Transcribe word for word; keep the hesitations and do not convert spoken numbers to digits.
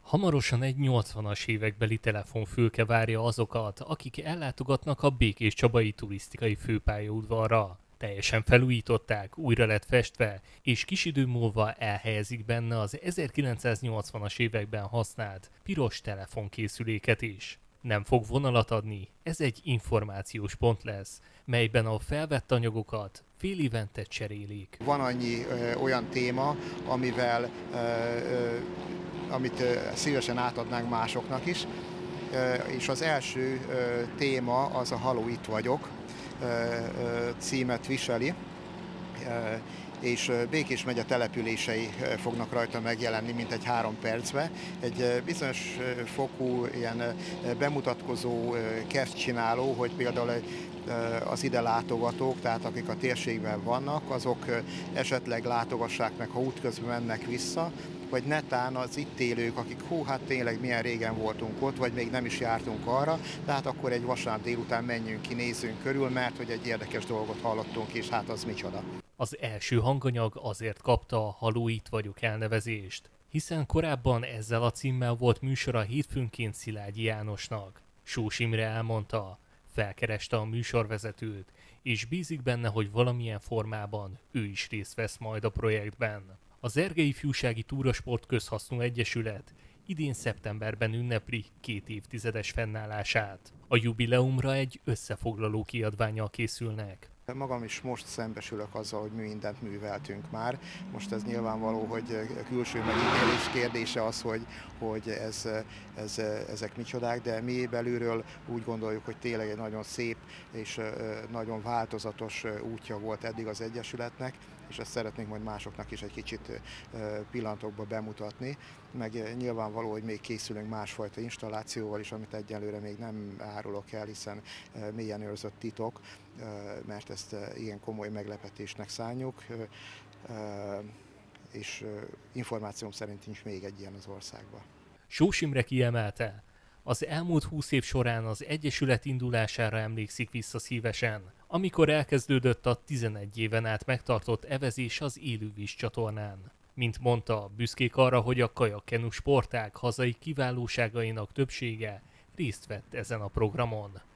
Hamarosan egy nyolcvanas évekbeli telefonfülke várja azokat, akik ellátogatnak a Békéscsabai turisztikai főpályaudvarra. Teljesen felújították, újra lett festve, és kis idő múlva elhelyezik benne az ezerkilencszáznyolcvanas években használt piros telefonkészüléket is. Nem fog vonalat adni, ez egy információs pont lesz, melyben a felvett anyagokat fél évente cserélik. Van annyi ö, olyan téma, amivel ö, ö, amit szívesen átadnánk másoknak is, és az első téma az a Halló, itt vagyok címet viseli, és Békés megye települései fognak rajta megjelenni mintegy három percbe. Egy bizonyos fokú ilyen bemutatkozó kezdcsináló, hogy például az ide látogatók, tehát akik a térségben vannak, azok esetleg látogassák meg, ha útközben mennek vissza, vagy netán az itt élők, akik hú, hát tényleg milyen régen voltunk ott, vagy még nem is jártunk arra, tehát akkor egy vasárnap délután menjünk ki, nézzünk körül, mert hogy egy érdekes dolgot hallottunk, és hát az micsoda. Az első hanganyag azért kapta a Halló, itt vagyok elnevezést, hiszen korábban ezzel a címmel volt műsora hétfőnként Szilágyi Jánosnak. Sós Imre elmondta, felkereste a műsorvezetőt, és bízik benne, hogy valamilyen formában ő is részt vesz majd a projektben. Az Ergei Ifjúsági Túrasport Közhasznú Egyesület idén szeptemberben ünnepli két évtizedes fennállását. A jubileumra egy összefoglaló kiadvánnyal készülnek. Magam is most szembesülök azzal, hogy mi mindent műveltünk már. Most ez nyilvánvaló, hogy külső megítélés kérdése az, hogy, hogy ez, ez, ezek micsodák, de mi belülről úgy gondoljuk, hogy tényleg egy nagyon szép és nagyon változatos útja volt eddig az Egyesületnek, és ezt szeretnénk majd másoknak is egy kicsit pillanatokba bemutatni. Meg nyilvánvaló, hogy még készülünk másfajta installációval is, amit egyelőre még nem árulok el, hiszen mélyen őrzött titok, mert ezt ilyen komoly meglepetésnek szánjuk, és információm szerint nincs még egy ilyen az országban. Sós Imre kiemelte, az elmúlt húsz év során az Egyesület indulására emlékszik vissza szívesen, amikor elkezdődött a tizenegy éven át megtartott evezés az élővíz csatornán. Mint mondta, büszkék arra, hogy a kajakkenu sportág hazai kiválóságainak többsége részt vett ezen a programon.